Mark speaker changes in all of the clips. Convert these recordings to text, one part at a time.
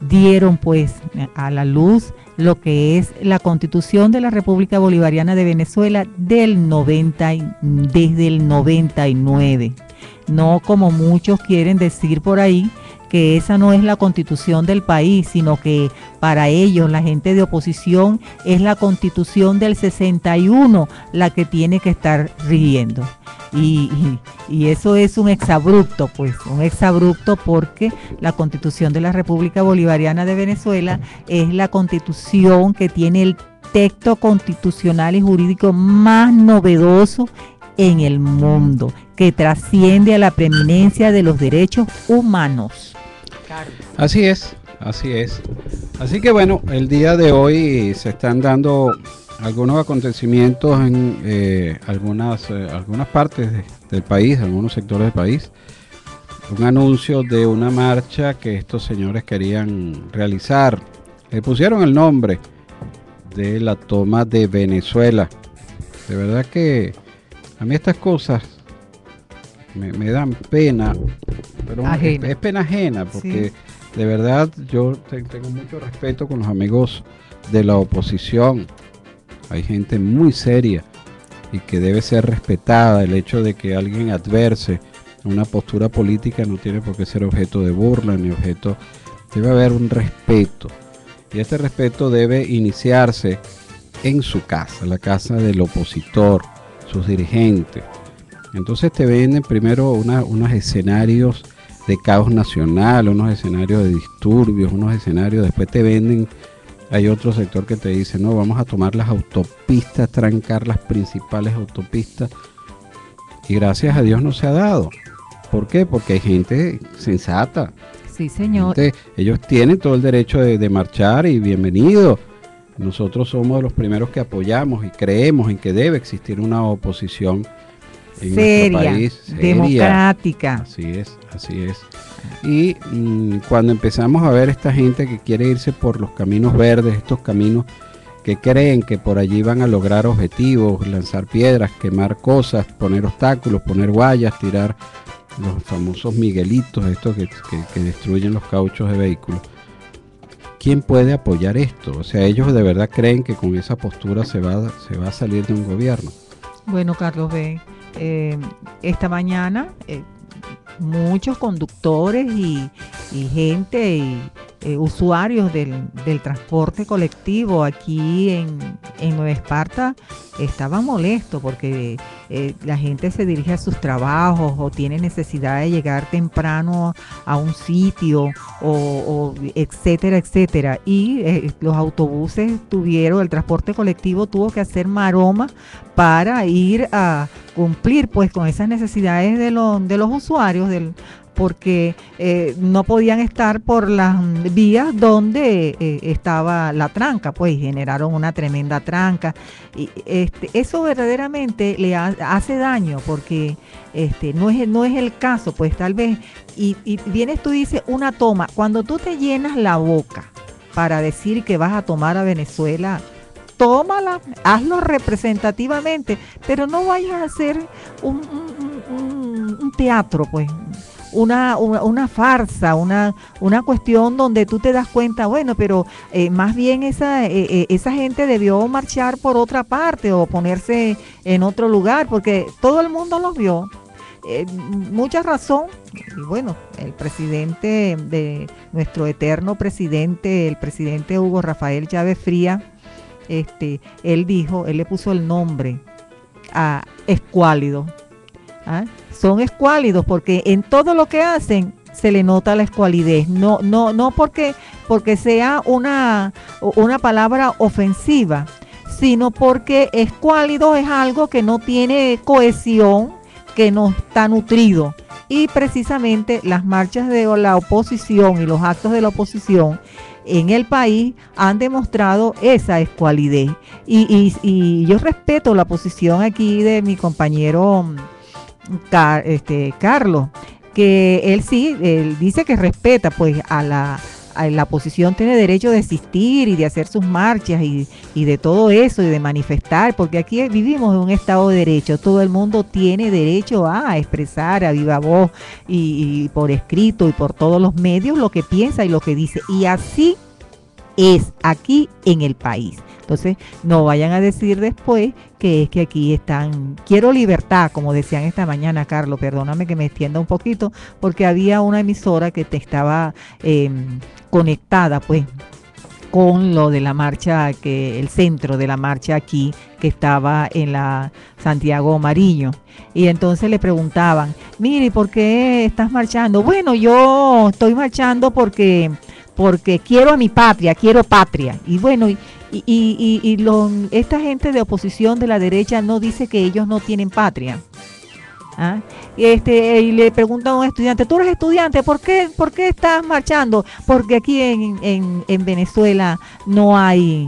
Speaker 1: dieron pues a la luz lo que es la Constitución de la República Bolivariana de Venezuela desde el 99. No como muchos quieren decir por ahí, que esa no es la constitución del país, sino que para ellos, la gente de oposición, es la constitución del 61 la que tiene que estar rigiendo. Y eso es un exabrupto, pues, un exabrupto, porque la Constitución de la República Bolivariana de Venezuela es la constitución que tiene el texto constitucional y jurídico más novedoso en el mundo, que trasciende a la preeminencia de los derechos humanos.
Speaker 2: Así es, así es. Así que bueno, el día de hoy se están dando algunos acontecimientos en algunas partes del país, algunos sectores del país. Un anuncio de una marcha que estos señores querían realizar. Le pusieron el nombre de la toma de Venezuela. De verdad que a mí estas cosas me dan pena, pero es pena ajena, porque sí, de verdad yo tengo mucho respeto con los amigos de la oposición. Hay gente muy seria y que debe ser respetada. El hecho de que alguien adverse una postura política no tiene por qué ser objeto de burla ni objeto. Debe haber un respeto, y este respeto debe iniciarse en su casa, la casa del opositor, sus dirigentes. Entonces te venden primero unos escenarios de caos nacional, unos escenarios de disturbios, unos escenarios, después te venden, hay otro sector que te dice, no, vamos a tomar las autopistas, trancar las principales autopistas, y gracias a Dios no se ha dado. ¿Por qué? Porque hay gente sensata.
Speaker 1: Sí, señor.
Speaker 2: Ellos tienen todo el derecho de marchar, y bienvenido. Nosotros somos los primeros que apoyamos y creemos en que debe existir una oposición en nuestro país, seria,
Speaker 1: democrática.
Speaker 2: Así es, así es. Y cuando empezamos a ver esta gente que quiere irse por los caminos verdes, estos caminos que creen que por allí van a lograr objetivos, lanzar piedras, quemar cosas, poner obstáculos, poner vallas, tirar los famosos miguelitos, estos que destruyen los cauchos de vehículos. ¿Quién puede apoyar esto? O sea, ellos de verdad creen que con esa postura se va a salir de un gobierno.
Speaker 1: Bueno, Carlos B., esta mañana muchos conductores y gente y usuarios del transporte colectivo aquí en Nueva Esparta estaban molestos porque la gente se dirige a sus trabajos o tiene necesidad de llegar temprano a un sitio o etcétera, etcétera. Y los autobuses el transporte colectivo tuvo que hacer maroma para ir a cumplir pues con esas necesidades de los usuarios porque no podían estar por las vías donde estaba la tranca, pues generaron una tremenda tranca. Y eso verdaderamente le hace daño, porque no es el caso, pues tal vez, y vienes tú y dices una toma, cuando tú te llenas la boca para decir que vas a tomar a Venezuela, tómala, hazlo representativamente, pero no vayas a hacer un teatro, pues, una farsa, una cuestión donde tú te das cuenta, bueno, pero más bien esa gente debió marchar por otra parte o ponerse en otro lugar, porque todo el mundo los vio. Mucha razón, y bueno, el presidente de nuestro eterno presidente, el presidente Hugo Rafael Chávez Frías, él le puso el nombre a escuálidos. Son escuálidos porque en todo lo que hacen se le nota la escualidez, no porque sea una palabra ofensiva, sino porque escuálido es algo que no tiene cohesión, que no está nutrido. Y precisamente las marchas de la oposición y los actos de la oposición en el país han demostrado esa escualidez. Y yo respeto la posición aquí de mi compañero Carlos, que él dice que respeta pues a la oposición tiene derecho de existir y de hacer sus marchas y de todo eso y de manifestar, porque aquí vivimos en un estado de derecho, todo el mundo tiene derecho a expresar a viva voz y por escrito y por todos los medios lo que piensa y lo que dice, y así es aquí en el país. Entonces, no vayan a decir después que es que aquí están, quiero libertad, como decían esta mañana, Carlos, perdóname que me extienda un poquito, porque había una emisora que te estaba conectada, pues, con lo de la marcha, que el centro de la marcha aquí, que estaba en la Santiago Mariño. Y entonces le preguntaban, mire, ¿por qué estás marchando? Bueno, yo estoy marchando porque quiero a mi patria, quiero patria. Y bueno, esta gente de oposición de la derecha no dice que ellos no tienen patria. ¿Ah? Y le pregunta a un estudiante, ¿tú eres estudiante? ¿Por qué estás marchando? Porque aquí en Venezuela no hay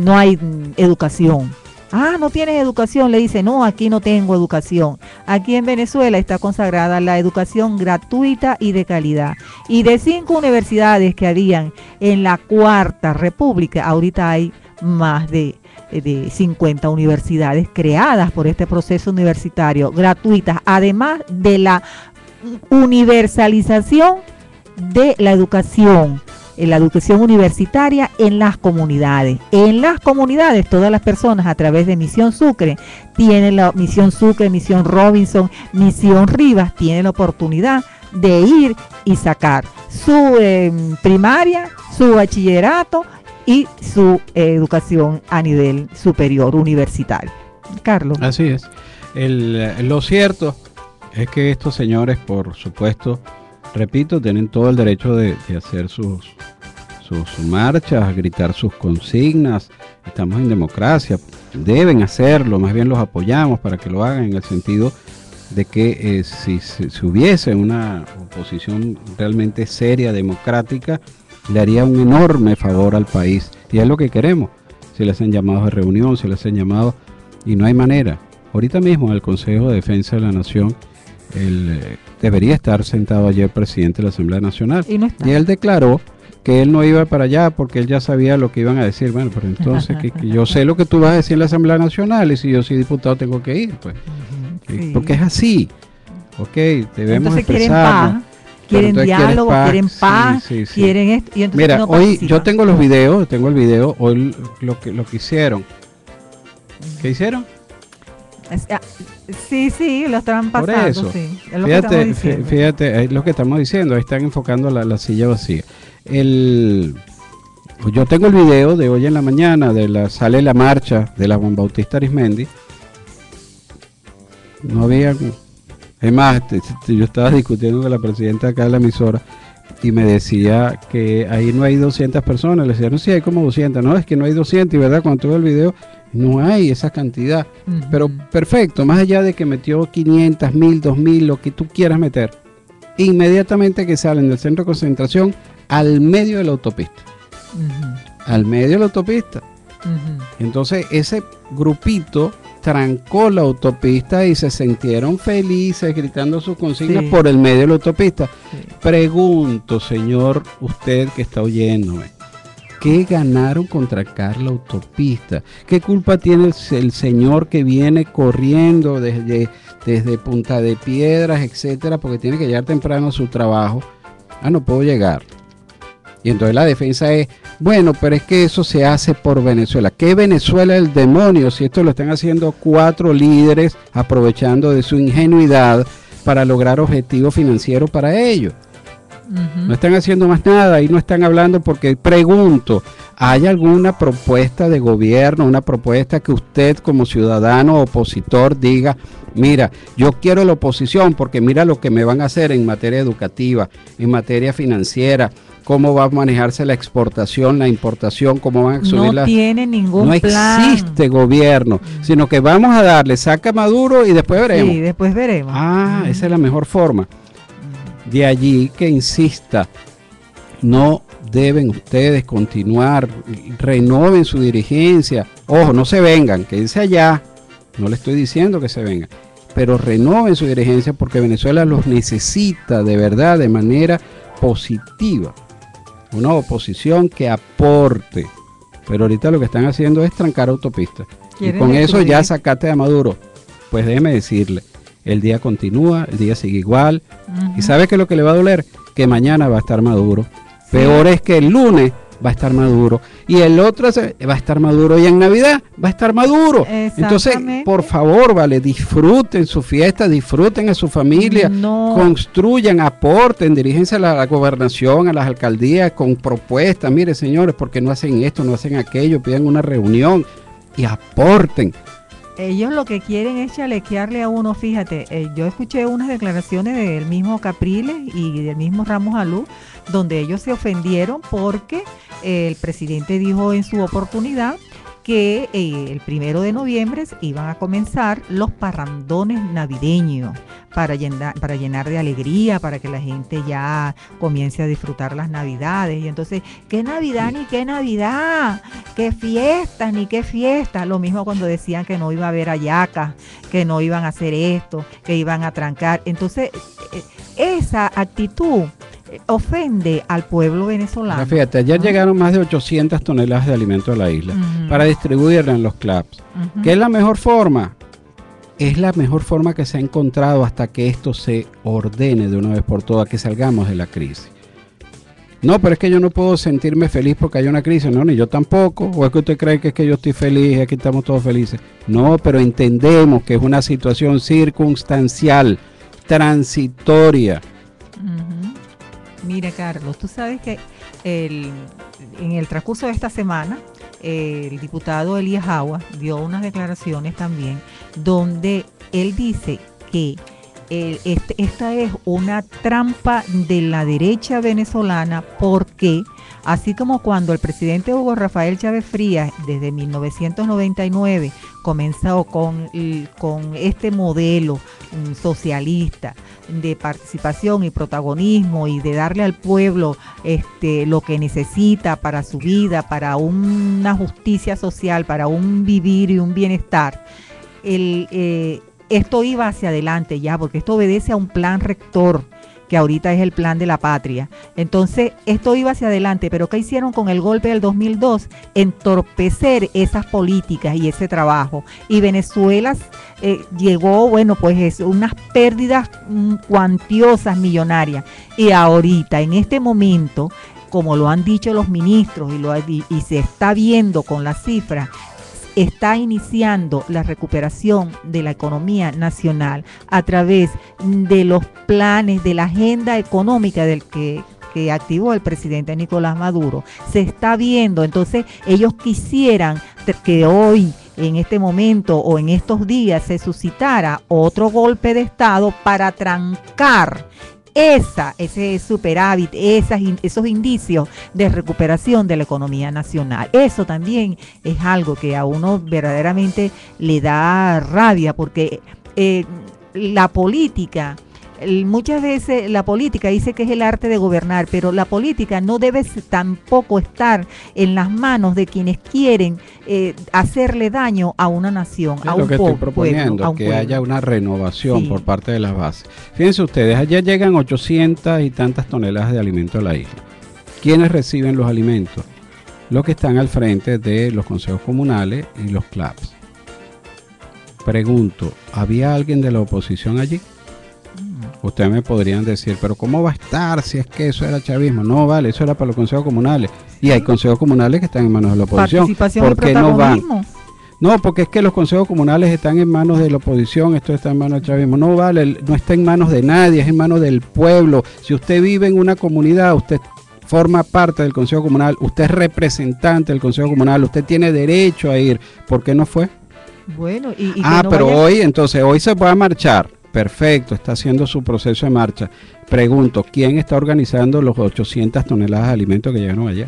Speaker 1: educación. Ah, ¿no tienes educación? Le dice, no, aquí no tengo educación. Aquí en Venezuela está consagrada la educación gratuita y de calidad. Y de 5 universidades que habían en la Cuarta República, ahorita hay más de 50 universidades creadas por este proceso universitario, gratuitas, además de la universalización de la educación universitaria en las comunidades. En las comunidades, todas las personas a través de Misión Sucre, tienen la Misión Sucre, Misión Robinson, Misión Rivas, tienen la oportunidad de ir y sacar su primaria, su bachillerato y su educación a nivel superior, universitario. Carlos.
Speaker 2: Así es. Lo cierto es que estos señores, por supuesto, repito, tienen todo el derecho de hacer sus marchas, gritar sus consignas. Estamos en democracia, deben hacerlo, más bien los apoyamos para que lo hagan, en el sentido de que si hubiese una oposición realmente seria, democrática, le haría un enorme favor al país, y es lo que queremos. Si le hacen llamados de reunión, si le hacen llamados, y no hay manera. Ahorita mismo en el Consejo de Defensa de la Nación, debería estar sentado ayer el presidente de la Asamblea Nacional, y él declaró que él no iba para allá porque él ya sabía lo que iban a decir. Bueno, pero entonces que yo sé lo que tú vas a decir en la Asamblea Nacional, y si yo soy diputado tengo que ir, pues, sí. Porque es así. Ok, debemos expresarnos.
Speaker 1: Quieren diálogo, quieren paz, quieren esto. Y
Speaker 2: mira, no hoy yo tengo los videos, tengo el video, hoy lo que hicieron. ¿Qué hicieron?
Speaker 1: Sí, lo estaban pasando.
Speaker 2: Por eso,
Speaker 1: sí, es
Speaker 2: fíjate, es lo que estamos diciendo, ahí están enfocando la silla vacía. Yo tengo el video de hoy en la mañana, sale la marcha de la Juan Bautista Arismendi. No había... Es más, yo estaba discutiendo con la presidenta acá de la emisora y me decía que ahí no hay 200 personas. Le decía, no, sí hay como 200. No, es que no hay 200, y verdad, cuando tuve el video, no hay esa cantidad. Pero perfecto, más allá de que metió 500, 1000, 2000, lo que tú quieras meter, inmediatamente que salen del centro de concentración al medio de la autopista. Al medio de la autopista. Entonces ese grupito trancó la autopista y se sintieron felices gritando sus consignas por el medio de la autopista. Pregunto, señor, usted que está oyéndome, ¿qué ganaron con trancar la autopista? ¿Qué culpa tiene el señor que viene corriendo desde Punta de Piedras, etcétera, porque tiene que llegar temprano a su trabajo? No puedo llegar. Y entonces la defensa es, bueno, pero es que eso se hace por Venezuela. ¿Qué Venezuela el demonio? Si esto lo están haciendo 4 líderes aprovechando de su ingenuidad para lograr objetivos financieros para ellos. No están haciendo más nada y no están hablando, porque pregunto, ¿hay alguna propuesta de gobierno, una propuesta que usted como ciudadano opositor diga, mira, yo quiero la oposición porque mira lo que me van a hacer en materia educativa, en materia financiera, cómo va a manejarse la exportación, la importación, cómo van a subir
Speaker 1: no tiene ningún
Speaker 2: plan. No existe gobierno, sino que vamos a darle, saca Maduro y después veremos.
Speaker 1: Sí, después veremos.
Speaker 2: Esa es la mejor forma. De allí que insista, no deben ustedes continuar, renoven su dirigencia. Ojo, no se vengan, quédense allá, no le estoy diciendo que se vengan, pero renoven su dirigencia porque Venezuela los necesita de verdad, de manera positiva. una oposición que aporte. Pero ahorita lo que están haciendo es trancar autopistas. Y con eso ya sacaste a Maduro. Pues déjeme decirle, el día continúa, el día sigue igual. ¿Y sabe qué es lo que le va a doler? Que mañana va a estar Maduro. Sí. Peor es que el lunes va a estar Maduro. Y el otro va a estar Maduro. Y en Navidad va a estar Maduro. Entonces, por favor, vale, disfruten su fiesta, disfruten a su familia, construyan, aporten, diríjense a la gobernación, a las alcaldías con propuestas. Mire, señores, ¿por qué no hacen esto, no hacen aquello? Pidan una reunión y aporten.
Speaker 1: Ellos lo que quieren es chalequearle a uno, fíjate, yo escuché unas declaraciones del mismo Capriles y del mismo Ramos Alú, donde ellos se ofendieron porque el presidente dijo en su oportunidad que el 1 de noviembre iban a comenzar los parrandones navideños para llenar de alegría, para que la gente ya comience a disfrutar las Navidades. Y entonces, ¿qué Navidad ni qué Navidad? ¿Qué fiestas ni qué fiestas? Lo mismo cuando decían que no iba a haber hallacas, que no iban a hacer esto, que iban a trancar. Entonces, esa actitud ofende al pueblo venezolano.
Speaker 2: Fíjate, ayer llegaron más de 800 toneladas de alimentos a la isla para distribuirla en los clubs. ¿Qué es la mejor forma? Es la mejor forma que se ha encontrado hasta que esto se ordene de una vez por todas, que salgamos de la crisis. No, pero es que yo no puedo sentirme feliz porque hay una crisis, no, ni yo tampoco. ¿O es que usted cree que es que yo estoy feliz y aquí estamos todos felices? No, pero entendemos que es una situación circunstancial, transitoria.
Speaker 1: Mira, Carlos, tú sabes que en el transcurso de esta semana, el diputado Elías Agua dio unas declaraciones también donde él dice que esta es una trampa de la derecha venezolana porque así como cuando el presidente Hugo Rafael Chávez Frías desde 1999 comenzó con este modelo socialista de participación y protagonismo y de darle al pueblo lo que necesita para su vida, para una justicia social, para un vivir y un bienestar, esto iba hacia adelante ya, porque esto obedece a un plan rector, que ahorita es el plan de la patria. Entonces, esto iba hacia adelante, pero ¿qué hicieron con el golpe del 2002? Entorpecer esas políticas y ese trabajo. Y Venezuela llegó, bueno, pues unas pérdidas cuantiosas, millonarias. Y ahorita, en este momento, como lo han dicho los ministros y se está viendo con las cifras, está iniciando la recuperación de la economía nacional a través de los planes de la agenda económica que activó el presidente Nicolás Maduro. Se está viendo, entonces ellos quisieran que hoy, en este momento o en estos días, se suscitara otro golpe de Estado para trancar ese superávit, esos indicios de recuperación de la economía nacional. Eso también es algo que a uno verdaderamente le da rabia, porque la política, muchas veces la política dice que es el arte de gobernar, pero la política no debe tampoco estar en las manos de quienes quieren hacerle daño a una nación, a un pueblo. Lo que estoy proponiendo,
Speaker 2: que haya una renovación por parte de las bases. Fíjense ustedes, ayer llegan 800 y tantas toneladas de alimentos a la isla. ¿Quiénes reciben los alimentos? Los que están al frente de los consejos comunales y los clubs. Pregunto, ¿había alguien de la oposición allí? Ustedes me podrían decir, pero ¿cómo va a estar si es que eso era chavismo? No, vale, eso era para los consejos comunales. Y hay consejos comunales que están en manos de la oposición.
Speaker 1: ¿Por qué no van?
Speaker 2: No, porque es que los consejos comunales están en manos de la oposición, esto está en manos del chavismo. No vale, no está en manos de nadie, es en manos del pueblo. Si usted vive en una comunidad, usted forma parte del consejo comunal, usted es representante del consejo comunal, usted tiene derecho a ir. ¿Por qué no fue?
Speaker 1: Bueno,
Speaker 2: pero hoy se va a marchar. Perfecto, está haciendo su proceso de marcha. Pregunto, ¿quién está organizando los 800 toneladas de alimentos que llegaron ayer?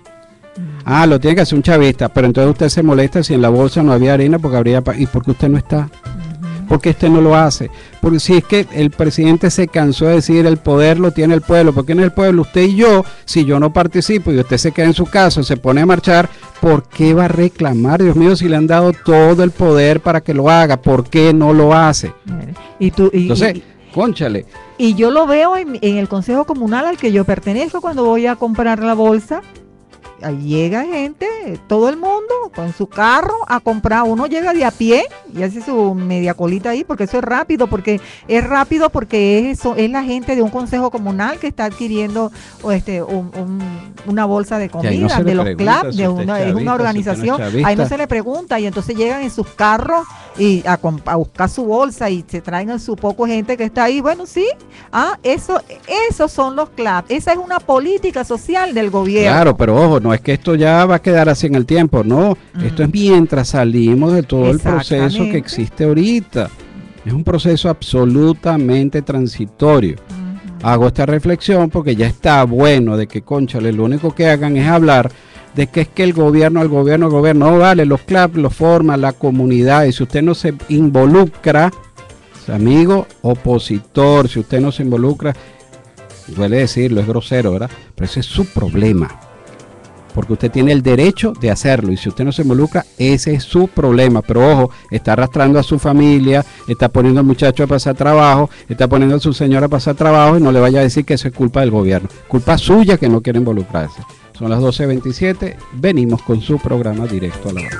Speaker 2: Lo tiene que hacer un chavista, pero entonces usted se molesta si en la bolsa no había harina porque habría... ¿Y por qué usted no está? Porque usted no lo hace. Porque si es que el presidente se cansó de decir el poder lo tiene el pueblo, porque en el pueblo usted y yo, si yo no participo y usted se queda en su casa, se pone a marchar, ¿por qué va a reclamar? Dios mío, si le han dado todo el poder para que lo haga, ¿por qué no lo hace?
Speaker 1: Entonces,
Speaker 2: Cónchale.
Speaker 1: Y yo lo veo en el consejo comunal al que yo pertenezco cuando voy a comprar la bolsa. Ahí llega gente, todo el mundo con su carro a comprar. Uno llega de a pie y hace su media colita ahí, porque eso es rápido, porque es la gente de un consejo comunal que está adquiriendo una bolsa de comida, de los clubs, es una organización. Ahí no se le pregunta, y entonces llegan en sus carros y a buscar su bolsa y se traen a su poco gente que está ahí. Bueno, sí, esos son los clubs. Esa es una política social del gobierno.
Speaker 2: Claro, pero ojo, no es que esto ya va a quedar así en el tiempo, no. Esto es mientras salimos de todo el proceso que existe ahorita. Es un proceso absolutamente transitorio. Hago esta reflexión porque ya está bueno de que, cónchale, lo único que hagan es hablar de que es que el gobierno, no vale, los clubs los forma la comunidad, y si usted no se involucra, amigo opositor, si usted no se involucra, duele decirlo, es grosero, ¿verdad? Pero ese es su problema, porque usted tiene el derecho de hacerlo, y si usted no se involucra, ese es su problema. Pero ojo, está arrastrando a su familia, está poniendo al muchacho a pasar trabajo, está poniendo a su señora a pasar trabajo, y no le vaya a decir que eso es culpa del gobierno, culpa suya que no quiere involucrarse. Son las 12:27, venimos con su programa Directo a la Base.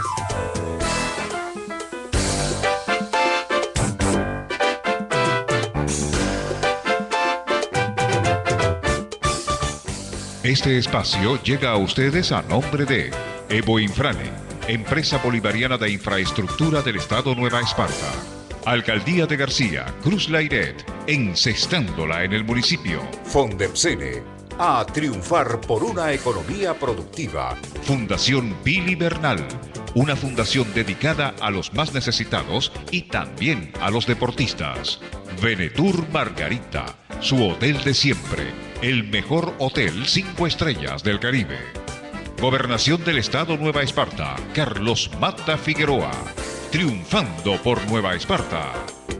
Speaker 3: Este espacio llega a ustedes a nombre de Evo Infrane, empresa bolivariana de infraestructura del Estado Nueva Esparta. Alcaldía de García, Cruz Lairet, encestándola en el municipio.
Speaker 4: Fondepsene, a triunfar por una economía productiva.
Speaker 3: Fundación Pili Bernal, una fundación dedicada a los más necesitados y también a los deportistas. Venetur Margarita, su hotel de siempre, el mejor hotel 5 estrellas del Caribe. Gobernación del Estado Nueva Esparta, Carlos Mata Figueroa, triunfando por Nueva Esparta.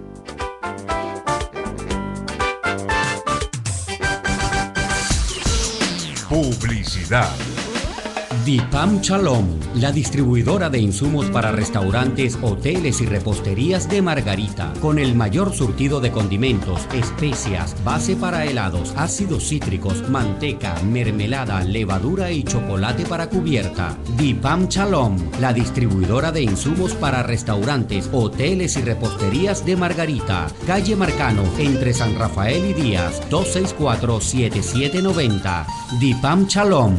Speaker 3: Publicidad.
Speaker 5: DIPAM Shalom, la distribuidora de insumos para restaurantes, hoteles y reposterías de Margarita, con el mayor surtido de condimentos, especias, base para helados, ácidos cítricos, manteca, mermelada, levadura y chocolate para cubierta. DIPAM Shalom, la distribuidora de insumos para restaurantes, hoteles y reposterías de Margarita, calle Marcano, entre San Rafael y Díaz, 264-7790. DIPAM Shalom.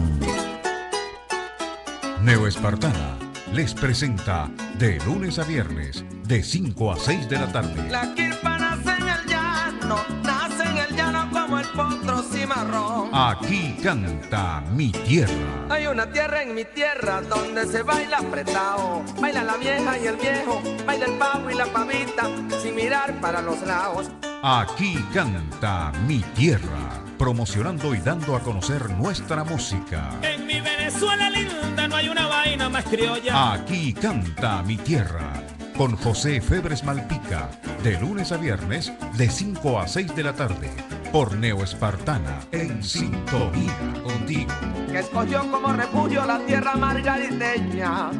Speaker 3: Neoespartana les presenta de lunes a viernes de 5 a 6 de la tarde.
Speaker 6: La quilpa nace en el llano como el potro cimarrón.
Speaker 3: Aquí canta mi tierra.
Speaker 6: Hay una tierra en mi tierra donde se baila apretado. Baila la vieja y el viejo, baila el pavo y la pavita, sin mirar para los lados.
Speaker 3: Aquí canta mi tierra, promocionando y dando a conocer nuestra música.
Speaker 7: En mi Venezuela linda no hay una vaina más criolla.
Speaker 3: Aquí canta mi tierra, con José Febres Malpica, de lunes a viernes de 5 a 6 de la tarde, por Neoespartana, en sintonía contigo.
Speaker 6: Que escogió como refugio la tierra margariteña.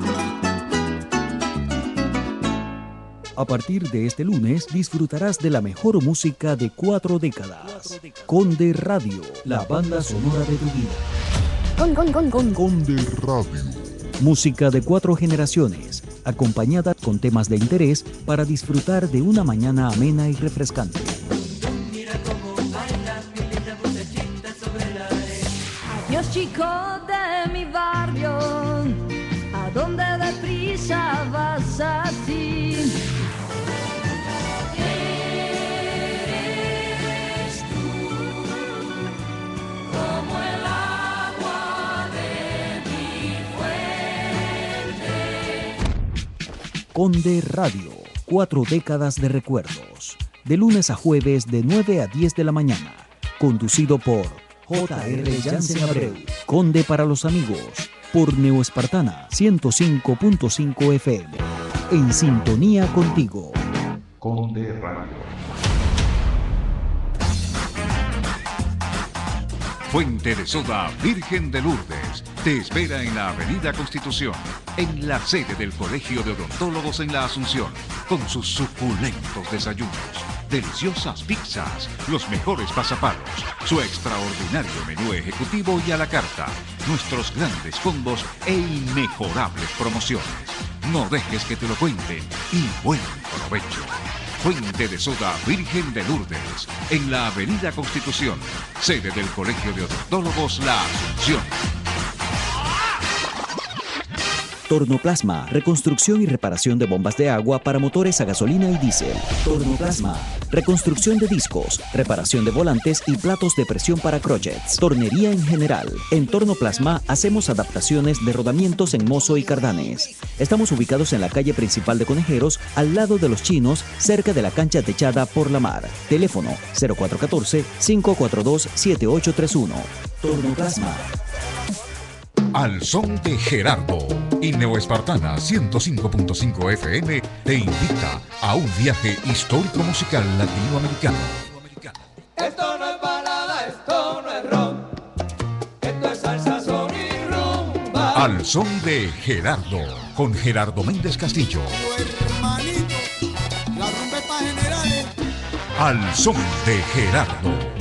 Speaker 8: A partir de este lunes disfrutarás de la mejor música de 4 décadas. Conde Radio, la banda sonora de tu vida. Conde Radio. Música de 4 generaciones, acompañada con temas de interés para disfrutar de una mañana amena y refrescante.
Speaker 9: Adiós chicos de mi barrio, ¿a dónde deprisa vas así? Eres tú, como el agua de mi fuente.
Speaker 8: Conde Radio, 4 décadas de recuerdos. De lunes a jueves de 9 a 10 de la mañana. Conducido por J.R. Jansen Abreu. Conde para los amigos. Por Neoespartana 105.5 FM. En sintonía contigo.
Speaker 3: Conde Radio. Fuente de Soda Virgen de Lourdes te espera en la Avenida Constitución, en la sede del Colegio de Odontólogos en la Asunción, con sus suculentos desayunos. deliciosas pizzas, los mejores pasapalos, su extraordinario menú ejecutivo y a la carta, nuestros grandes combos e inmejorables promociones. No dejes que te lo cuenten y buen provecho. Fuente de Soda Virgen de Lourdes, en la Avenida Constitución, sede del Colegio de Odontólogos La Asunción.
Speaker 8: Tornoplasma, reconstrucción y reparación de bombas de agua para motores a gasolina y diésel. Tornoplasma, reconstrucción de discos, reparación de volantes y platos de presión para crochets. Tornería en general. En Tornoplasma hacemos adaptaciones de rodamientos en Mozo y Cardanes. Estamos ubicados en la calle principal de Conejeros, al lado de los chinos, cerca de la cancha techada por la mar. Teléfono 0414-542-7831. Tornoplasma.
Speaker 3: Al son de Gerardo y Neoespartana 105.5 FM te invita a un viaje histórico musical latinoamericano.
Speaker 6: Esto no es balada, esto no es rock, esto es salsa, son y rumba.
Speaker 3: Al son de Gerardo, con Gerardo Méndez Castillo.
Speaker 10: Hermanito, la trompeta generales.
Speaker 3: Al son de Gerardo.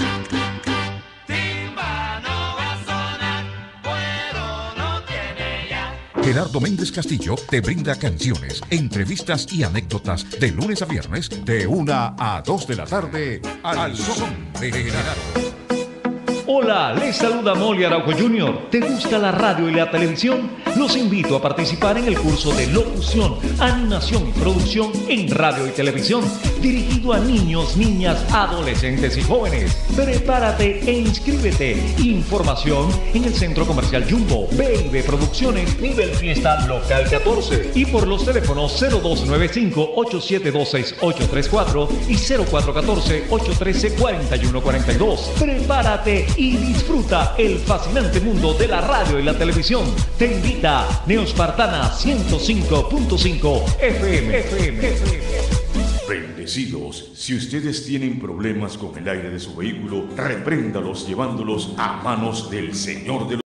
Speaker 3: Gerardo Méndez Castillo te brinda canciones, entrevistas y anécdotas de lunes a viernes de 1 a 2 de la tarde al son de Gerardo.
Speaker 11: Hola, les saluda Molly Araujo Jr. ¿Te gusta la radio y la televisión? Los invito a participar en el curso de locución, animación y producción en radio y televisión, dirigido a niños, niñas, adolescentes y jóvenes. Prepárate e inscríbete. Información en el Centro Comercial Jumbo, B&B Producciones, nivel fiesta local 14. Y por los teléfonos 0295-8726-834 y 0414-813-4142. Prepárate y disfruta el fascinante mundo de la radio y la televisión. Te invita Neoespartana 105.5 FM.
Speaker 12: Bendecidos, si ustedes tienen problemas con el aire de su vehículo, repréndalos llevándolos a manos del Señor de los